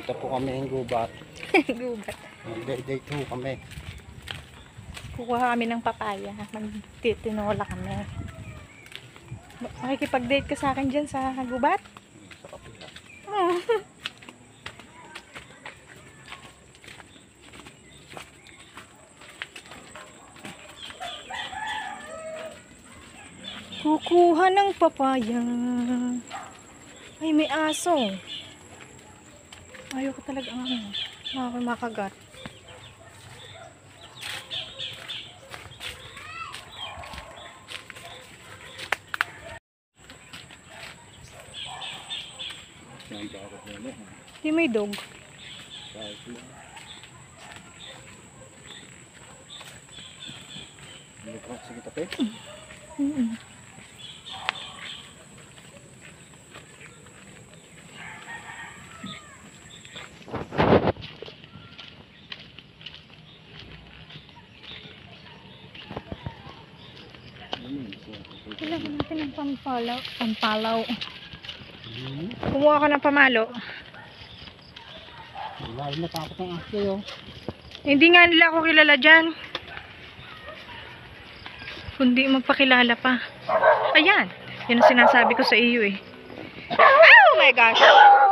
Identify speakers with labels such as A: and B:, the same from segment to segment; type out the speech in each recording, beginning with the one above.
A: Ito po kami ng gubat.
B: Gubat.
A: Day 2 kami.
B: Kukuha kami ng papaya. Magtitinola kami. Makikipag-date ka sa akin dyan sa gubat?
A: Sa kapila.
B: Oh. Kukuha ng papaya. Ay, may aso. Ayoko talaga makagat. Di may dog.
A: Sige tape.
B: Kailangan natin ng pampalaw. Kumuha ka ng pamalo.
A: Wala na takot ng aso.
B: Hindi nga nila ako kilala dyan. Kundi magpakilala pa. Ayan. Yan ang sinasabi ko sa iyo eh. Oh my gosh.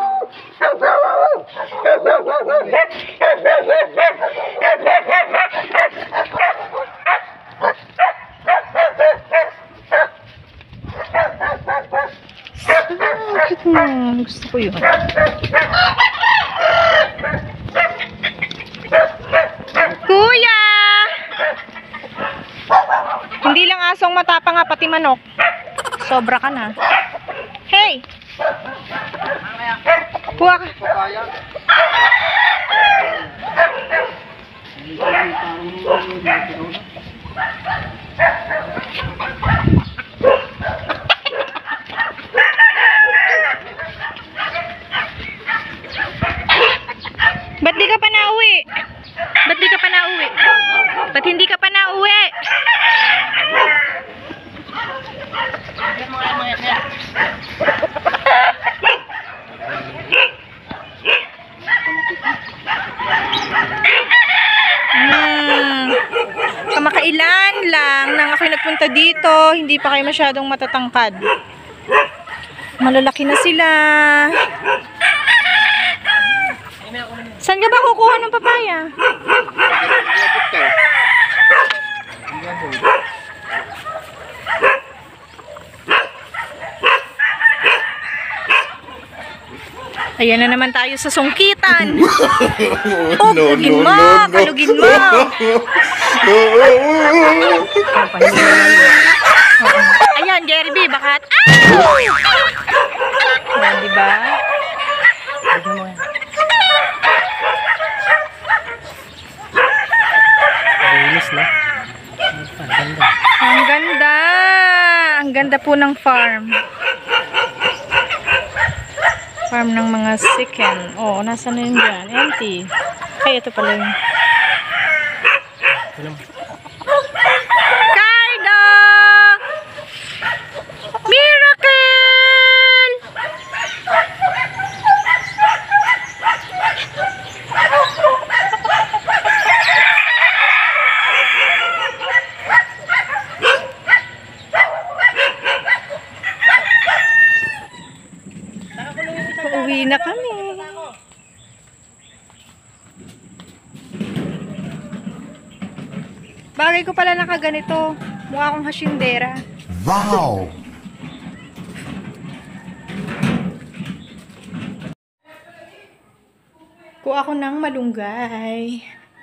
B: Gusto ko yun. Kuya! Hindi lang asong matapang nga, pati manok. Sobra ka na. Hey! Kuha ka. Ba't di ka pa nauwi? Ba't di ka pa nauwi? Ba't hindi ka pa nauwi? Kamakailan lang nang ako'y nagpunta dito, hindi pa kayo masyadong matatangkad. Malalaki na sila. Saan ka ba kukuha ng papaya? Ayan na naman tayo sa sungkitan. Oh, kalugin mo! Kalugin mo! Ayan, Jerry B, bakat. Ayan, diba? Ang ganda. Ang ganda po ng farm. Farm ng mga chicken. Oh, nasa na yun dyan? Empty. Ay, ito pala yun. Cardo! Miracle! Uuwi na kami. Bagay ko pala nakaganito. Mukha akong hasyendera.
C: Wow!
B: Kuha ako ng malunggay.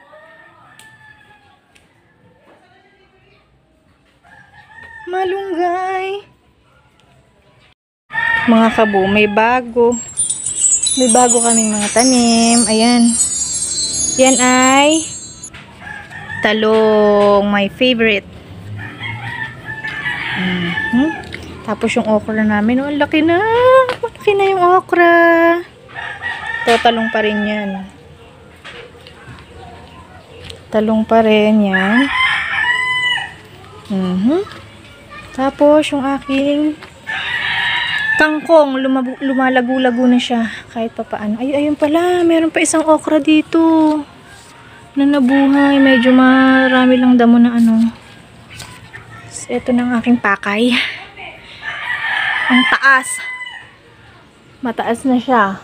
B: Malunggay. Mga kabo, may bago. May bago kaming mga tanim. Ayan. Yan ay talong. My favorite. Tapos yung okra namin. Oh, laki na. Malaki na yung okra. Ito, talong pa rin yan. Talong pa rin yan. Tapos yung aking kangkong, lumalago-lago na siya. Kahit pa paano. Ay, ayun pala. Meron pa isang okra dito. Na nabuhay. Medyo marami lang damo na ano. So, ito na ang aking pakay. Ang taas. Mataas na siya.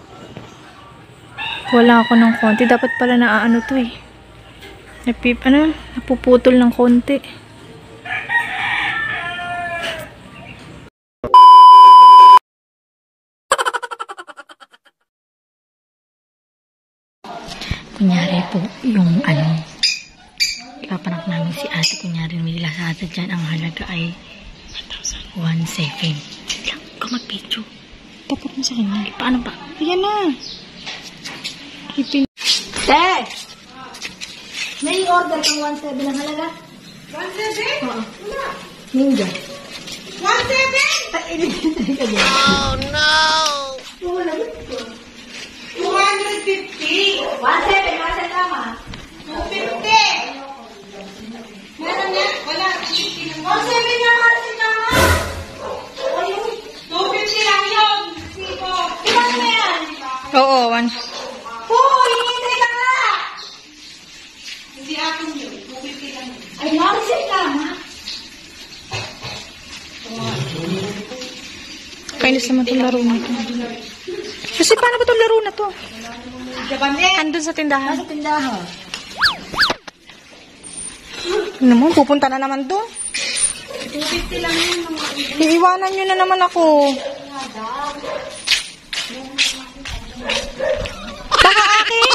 B: Wala ako ng konti. Dapat pala naaano to eh. Napuputol ng konti. Kunyari po, yung ipapanak namin si ate, kunyari may lasada dyan, ang halaga ay 1,700. Lang, ikaw mag-picture. Tapos mo sa kanya. Paano ba? Ayan na. Keeping. Te! May order kang 1,700 ang halaga? 1,700? Oo. Wala. Ninja. 1,700? Oh no! Wala ba? 250. 1,700, masa tama. 250. Meron na? Wala. 250 lang. 1,700 na masa tama. 250 lang yun. Sipo. Ilan na yan? Oo, 1. Hinihintay ka nga. Hindi akin yun. 250 lang yun. Ay, masa tama. Kainis naman itong laro na ito. Kasi paano ba itong laro na to? Andun sa tindahan. Sa tindahan. Ano mo? Pupunta na naman doon. 250 lang yun. Iiwanan nyo na naman ako. Baka akin?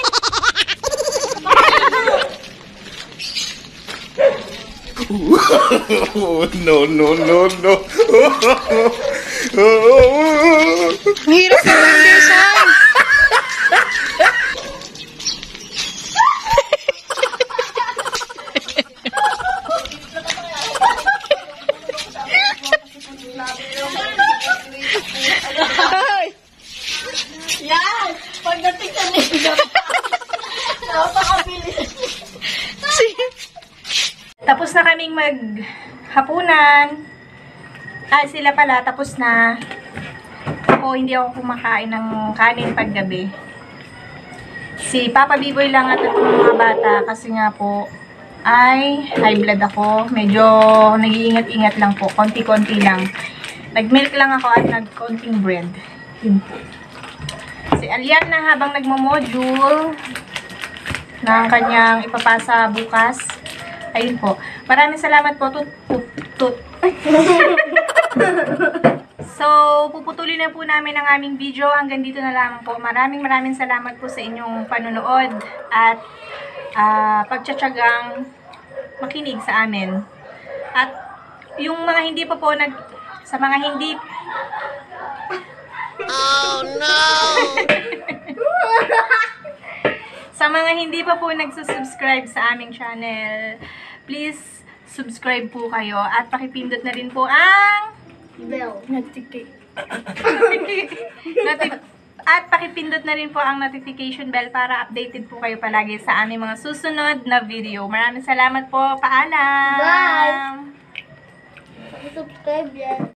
C: No.
B: Mahirap na lang design. Yan! Pagdating sa nila. Napakabilis. Tapos na kaming maghapunan. Sila pala, tapos na. Ako, hindi ako kumakain ng kanin paggabi. Si Papa Biboy lang at itong mga bata kasi nga po ay high blood ako. Medyo nag-iingat-ingat lang po. Konti-konti lang. Nag-milk lang ako at nag-konting bread. Yun po. Si Alian na habang nagmo-module ng kanyang ipapasa bukas. Ayun po. Maraming salamat po. So, puputulin na po namin ang aming video. Hanggang dito na lamang po. Maraming salamat po sa inyong panunood at pagtsatsagang makinig sa amin. At yung mga hindi pa po sa mga hindi... Oh no! Sa mga hindi pa po nagsusubscribe sa aming channel, please subscribe po kayo at pakipindot na rin po ang bell. At pakipindot na rin po ang notification bell para updated po kayo palagi sa aming mga susunod na video. Maraming salamat po. Paalam!
D: Bye! Subscribe yan.